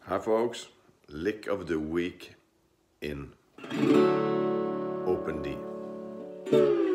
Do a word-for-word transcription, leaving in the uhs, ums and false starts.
Hi folks, lick of the week in open D.